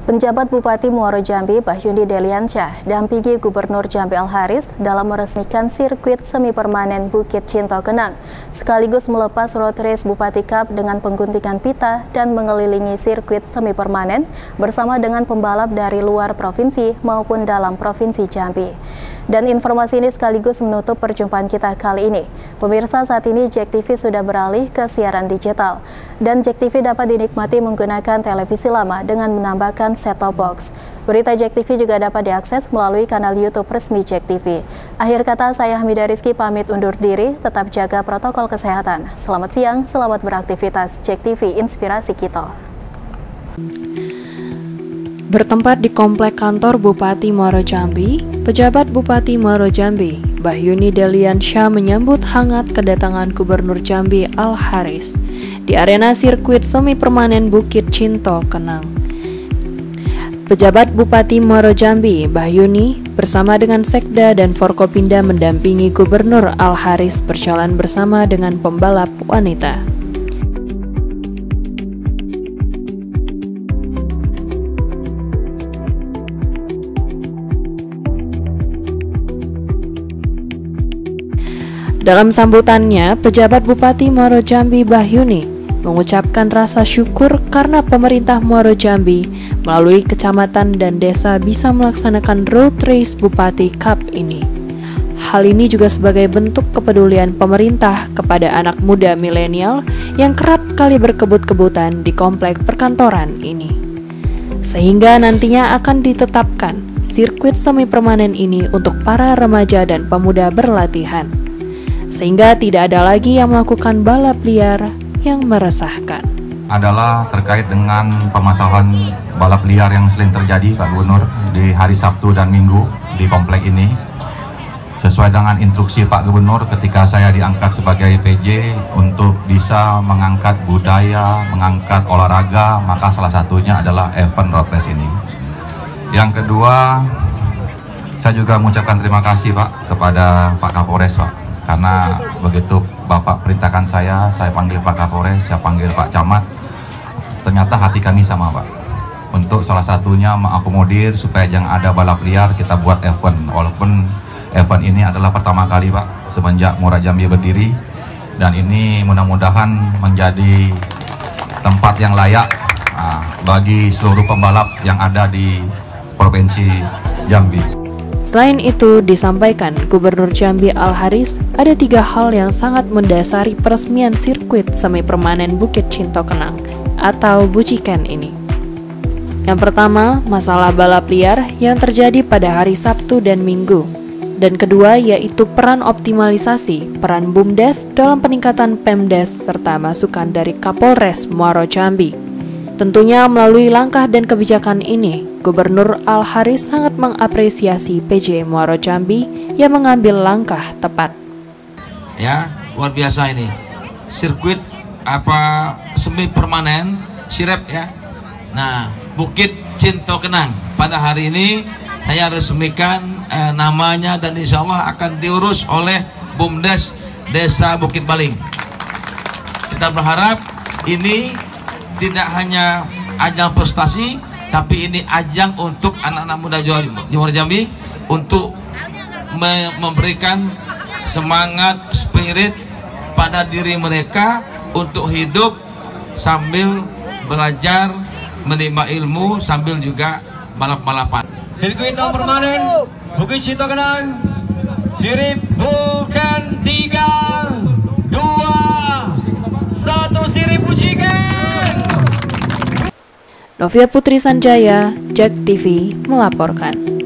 Penjabat Bupati Muaro Jambi Bahyuni Deliansyah dampingi Gubernur Jambi Al-Haris dalam meresmikan sirkuit semi permanen Bukit Cinto Kenang, sekaligus melepas road race Bupati Cup dengan pengguntingan pita dan mengelilingi sirkuit semi permanen bersama dengan pembalap dari luar provinsi maupun dalam provinsi Jambi. Dan informasi ini sekaligus menutup perjumpaan kita kali ini. Pemirsa, saat ini JEK TV sudah beralih ke siaran digital. Dan JEK TV dapat dinikmati menggunakan televisi lama dengan menambahkan set-top box. Berita JEK TV juga dapat diakses melalui kanal YouTube resmi JEK TV. Akhir kata, saya Hamidah Rizky pamit undur diri, tetap jaga protokol kesehatan. Selamat siang, selamat beraktivitas. JEK TV, inspirasi kita. Bertempat di komplek kantor Bupati Muaro Jambi, pejabat Bupati Muaro Jambi, Bahyuni Deliansyah menyambut hangat kedatangan Gubernur Jambi Al-Haris di arena sirkuit semi permanen Bukit Cinto Kenang. Pejabat Bupati Muaro Jambi, Bahyuni, bersama dengan Sekda dan Forkopinda mendampingi Gubernur Al-Haris berjalan bersama dengan pembalap wanita. Dalam sambutannya, pejabat Bupati Muaro Jambi Bahyuni mengucapkan rasa syukur karena pemerintah Muaro Jambi melalui kecamatan dan desa bisa melaksanakan road race Bupati Cup ini. Hal ini juga sebagai bentuk kepedulian pemerintah kepada anak muda milenial yang kerap kali berkebut-kebutan di komplek perkantoran ini. Sehingga nantinya akan ditetapkan sirkuit semi permanen ini untuk para remaja dan pemuda berlatihan, sehingga tidak ada lagi yang melakukan balap liar yang meresahkan. Adalah terkait dengan permasalahan balap liar yang sering terjadi, Pak Gubernur, di hari Sabtu dan Minggu di komplek ini. Sesuai dengan instruksi Pak Gubernur ketika saya diangkat sebagai PJ untuk bisa mengangkat budaya, mengangkat olahraga, maka salah satunya adalah event road race ini. Yang kedua, saya juga mengucapkan terima kasih Pak kepada Pak Kapolres Pak. Karena begitu Bapak perintahkan saya panggil Pak Kapolres, saya panggil Pak Camat. Ternyata hati kami sama Pak. Untuk salah satunya mengakomodir supaya jangan ada balap liar, kita buat event. Walaupun event ini adalah pertama kali Pak semenjak Muaro Jambi berdiri. Dan ini mudah-mudahan menjadi tempat yang layak bagi seluruh pembalap yang ada di Provinsi Jambi. Selain itu, disampaikan Gubernur Jambi Al-Haris ada 3 hal yang sangat mendasari peresmian sirkuit semi permanen Bukit Cinto Kenang atau Buciken ini. Yang pertama, masalah balap liar yang terjadi pada hari Sabtu dan Minggu. Dan kedua, yaitu peran optimalisasi peran BUMDes dalam peningkatan Pemdes serta masukan dari Kapolres Muaro Jambi. Tentunya melalui langkah dan kebijakan ini, Gubernur Al-Haris sangat mengapresiasi PJ Muaro Jambi yang mengambil langkah tepat. Ya, luar biasa ini. Sirkuit semi permanen Sirep ya. Nah, Bukit Cinto Kenang. Pada hari ini saya resmikan namanya dan insya Allah akan diurus oleh BUMDes Desa Bukit Baling. Kita berharap ini tidak hanya ajang prestasi, tapi ini ajang untuk anak-anak muda Muaro Jambi untuk memberikan semangat, spirit pada diri mereka untuk hidup sambil belajar, menimba ilmu sambil juga balap-balapan. Sirkuit permanen Bukit Cinto Kenang, sirip bukan 3, 2, 1, sirip Buciken. Novia Putri Sanjaya, JEK TV melaporkan.